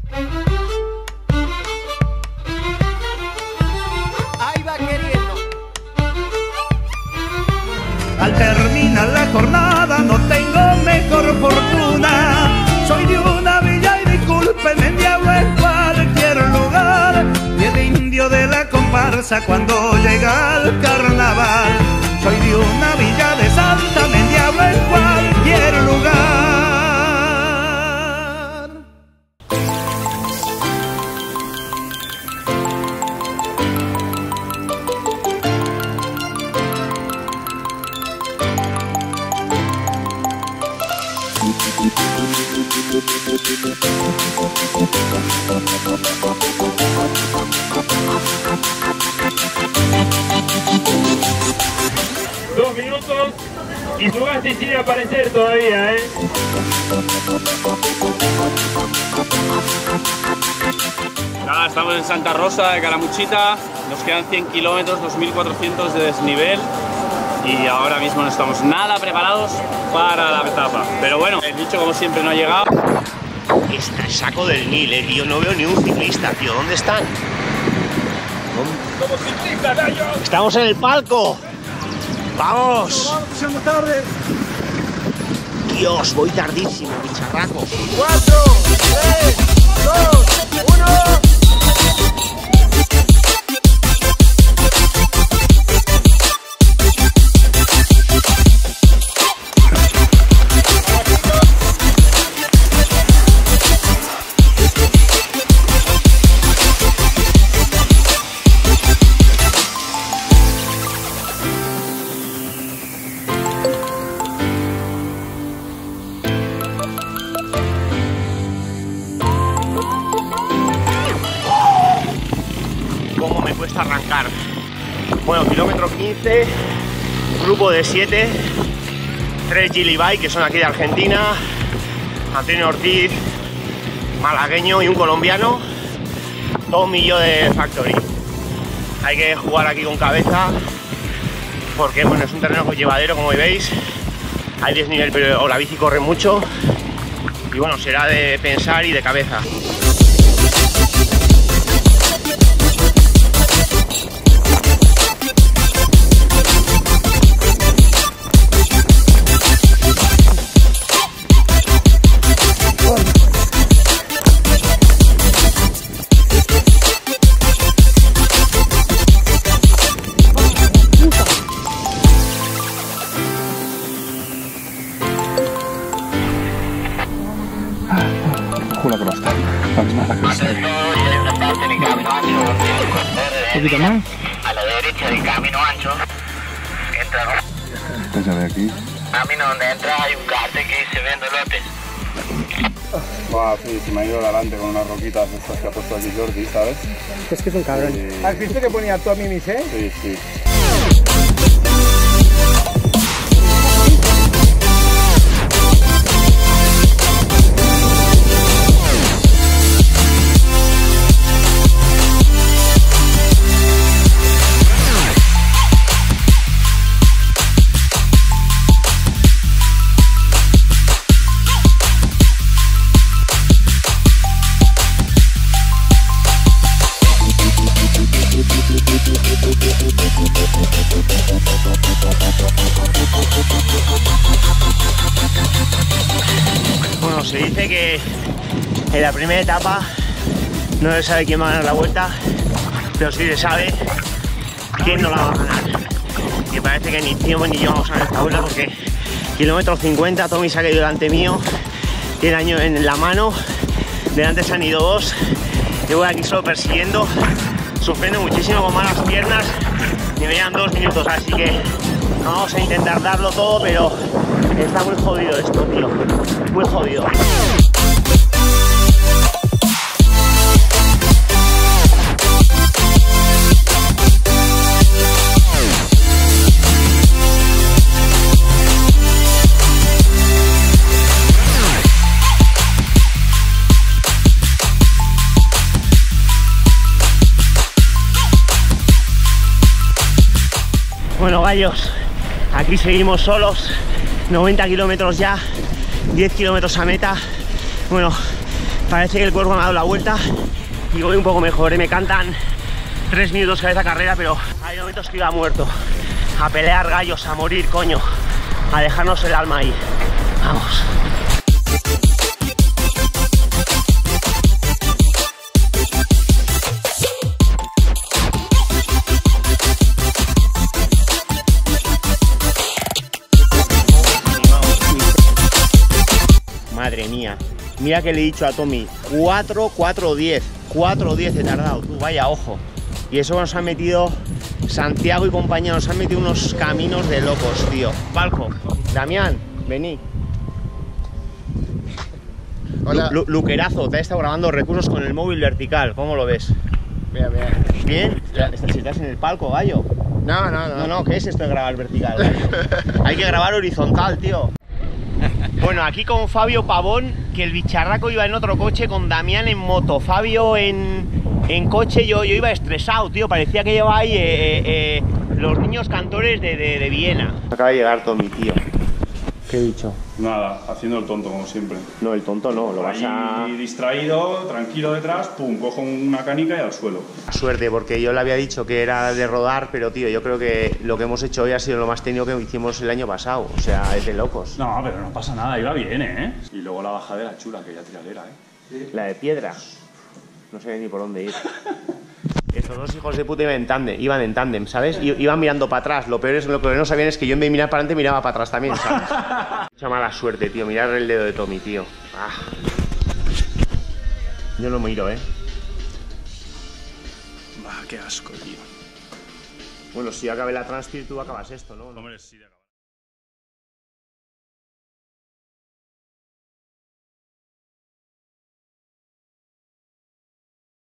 Ahí va queriendo. Al terminar la jornada no tengo mejor fortuna. Soy de una villa y discúlpeme, diablo, en cualquier lugar. Y el indio de la comparsa cuando llega al carnaval. Soy de una villa de Santa, me diablo en cualquier lugar. Dos minutos y Sugasti sigue a aparecer todavía, Nada, estamos en Santa Rosa de Calamuchita, nos quedan 100 kilómetros, 2400 de desnivel y ahora mismo no estamos nada preparados para la etapa. Pero bueno, el bicho como siempre no ha llegado. Está el saco del Nil, tío, no veo ni un ciclista, tío, ¿dónde están? ¡Somos ciclistas, gallo! ¡Estamos en el palco! ¡Vamos! Vamos tarde. Dios, voy tardísimo, bicharraco. 4, 3, 2, 1. ¿Cómo me cuesta arrancar? Bueno, kilómetro 15, grupo de 7, 3 Gili Bike, que son aquí de Argentina, Antonio Ortiz, malagueño, y un colombiano, 2 millones de Factory. Hay que jugar aquí con cabeza, porque bueno, es un terreno llevadero, como veis, hay desnivel, pero la bici corre mucho, y bueno, será de pensar y de cabeza. La crosta, la misma la crosta. Un poquito más. A la derecha del camino ancho, entra, ¿no? Entonces de aquí. Camino donde entra hay un cartel que dice vendo lotes. Sí, se me ha ido adelante con unas roquitas estas que ha puesto aquí Jordi, ¿sabes? Es que es un cabrón. ¿Has visto que ponía tú a Mimis, Sí, sí. Bueno, se dice que en la primera etapa no se sabe quién va a ganar la vuelta, pero sí se sabe quién no la va a ganar. Y parece que ni Timo ni yo vamos a ganar esta vuelta, porque kilómetro 50, Tommy se ha caído delante mío, tiene año en la mano, delante se han ido dos, yo voy aquí solo persiguiendo, sufriendo muchísimo con malas piernas, y me llevan 2 minutos, así que vamos a intentar darlo todo, pero está muy jodido esto, tío, muy jodido. Bueno, gallos, aquí seguimos solos, 90 kilómetros ya, 10 kilómetros a meta. Bueno, Parece que el cuerpo me ha dado la vuelta y voy un poco mejor, ¿eh? Me cantan 3 minutos cabeza carrera, pero hay momentos que iba muerto. A pelear gallos, a morir, coño. A dejarnos el alma ahí. Vamos. Madre mía. Mira que le he dicho a Tommy, 4:10 he tardado, tú, vaya ojo. Y eso nos han metido Santiago y compañía, nos han metido unos caminos de locos, tío. Palco, Damián, vení. Hola. Luquerazo, te ha estado grabando recursos con el móvil vertical, ¿cómo lo ves? Bien, bien. ¿Bien? ¿Estás en el palco, gallo? No, ¿qué es esto de grabar vertical, gallo? Hay que grabar horizontal, tío. Bueno, aquí con Fabio Pavón, que el bicharraco iba en otro coche, con Damián en moto, Fabio en coche, yo iba estresado, tío, parecía que llevaba ahí los niños cantores de Viena. Acaba de llegar Tommy, tío. ¿Qué he dicho? Nada, haciendo el tonto como siempre. No, el tonto no, lo vas a... Ahí distraído, tranquilo detrás, pum, cojo una canica y al suelo. Suerte, porque yo le había dicho que era de rodar, pero tío, yo creo que lo que hemos hecho hoy ha sido lo más técnico que hicimos el año pasado. O sea, es de locos. No, pero no pasa nada, iba bien, ¿eh? Y luego la bajadera chula, que ya tiradera, ¿eh? La de piedra. No sé ni por dónde ir. Estos dos hijos de puta iban en tándem, ¿sabes? Iban mirando para atrás. Lo que no sabían es que yo en vez de mirar para adelante miraba para atrás también, ¿sabes? Mucha mala suerte, tío. Mirar el dedo de Tommy, tío. Ah. Yo lo miro, ¿eh? Bah, qué asco, tío. Bueno, si yo acabé la Transpir, tú acabas esto, ¿no? Hombre, sí,